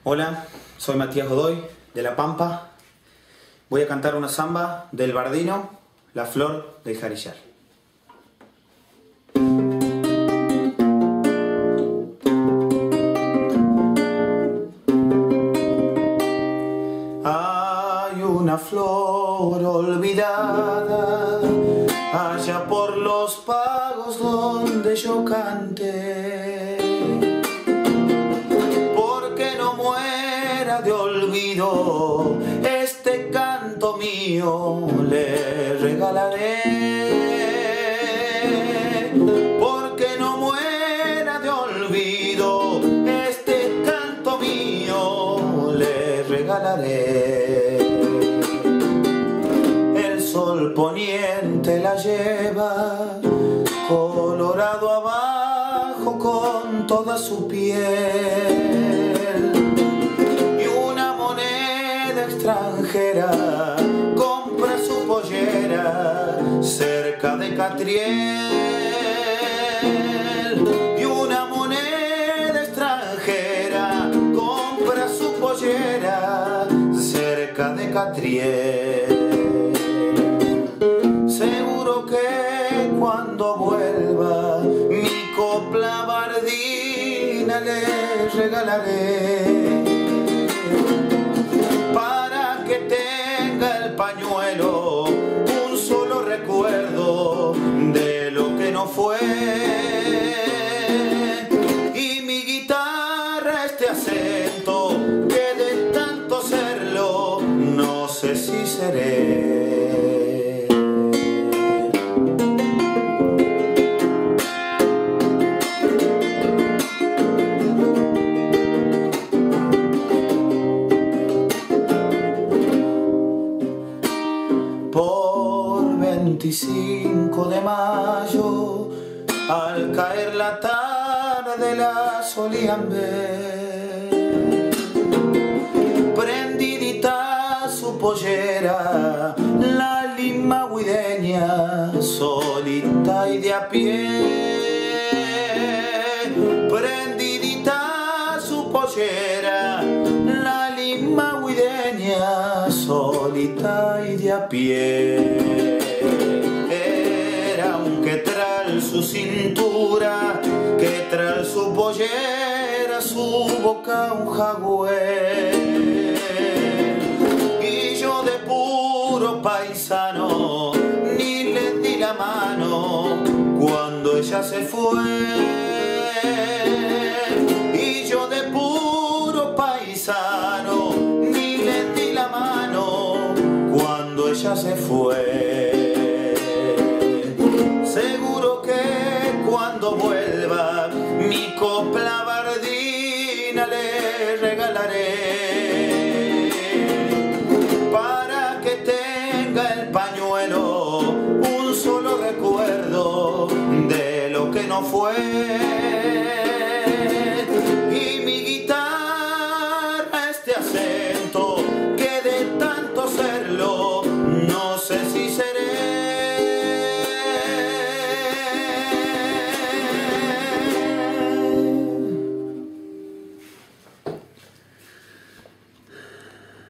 Hola, soy Matías Godoy, de La Pampa. Voy a cantar una samba del Bardino, La Flor del Jarillar. Hay una flor olvidada allá por los pagos donde yo canté. Porque no muera de olvido, este canto mío le regalaré. Porque no muera de olvido, este canto mío le regalaré. El sol poniente la lleva colorado abajo con toda su piel, y una moneda extranjera compra su pollera cerca de Catriel, y una moneda extranjera compra su pollera cerca de Catriel. Seguro que cuando vuelva mi copla bardina le regalaré, para que tenga el pañuelo un solo recuerdo de lo que no fue, y mi guitarra este acento que de tanto serlo no sé si seré. Por 25 de mayo, al caer la tarde la solían ver, prendidita su pollera, la lima huideña, solita y de a pie. Prendidita su pollera, la lima huideña, solita y de a pie. Era un quetral su cintura, quetral su pollera, su boca un jagüey. Y yo de puro paisano ni le di la mano cuando ella se fue. Y yo de puro paisano ni le di la mano cuando ella se fue. Seguro que cuando vuelva mi copla bardina le regalaré, para que tenga el pañuelo un solo recuerdo de lo que no fue.